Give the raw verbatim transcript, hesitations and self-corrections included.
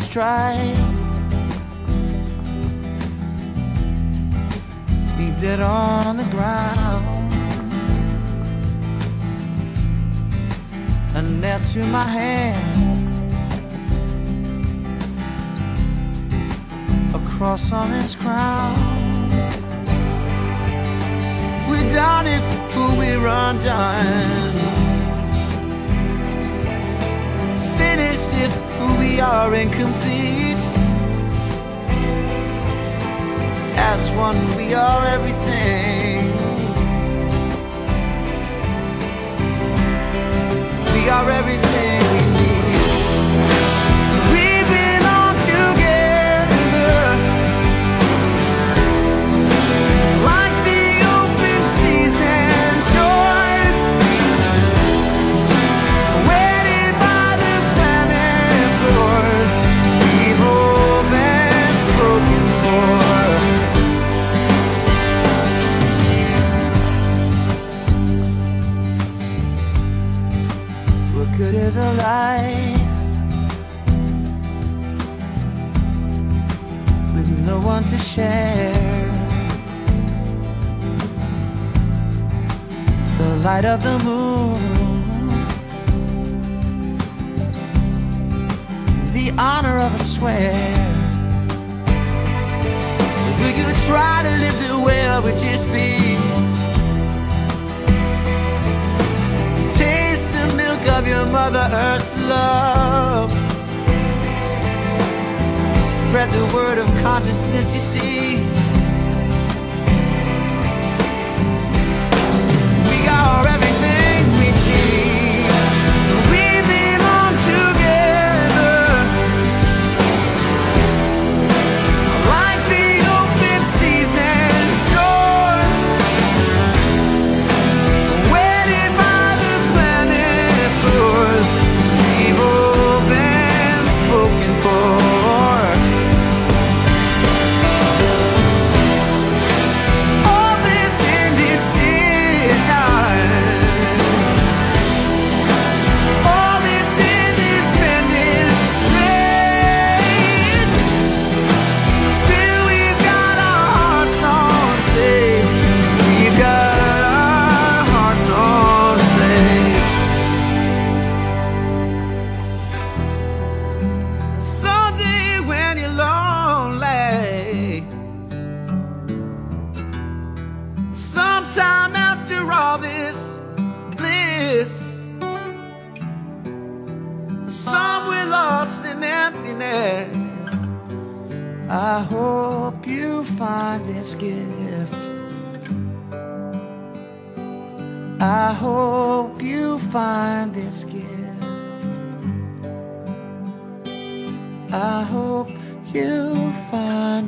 strife. Be dead on the ground, a nail to my hand, a cross on his crown. We're done if we're undone, finished if we are incomplete. As one we are everything, we are everything we need. We belong together, like the open seas and shores, weighted by the planet floors. We've all been spoken for. What good is a life with no one to share? The light of the moon, the honor of a swear. We could try to live the way it would just be. Taste the milk of your Mother Earth's love. Spread the word of consciousness, you see. We are everything we need. We belong together, like the open seas and shores, weighted by the planet floors. We've all been spoken for. All this indecision, all this independent strength, still we've got our hearts on safe. We've got our hearts on safe. Someday when you're lonely, sometime after all this bliss, somewhere lost in emptiness, I hope you find this gift. I hope you find this gift. I hope you find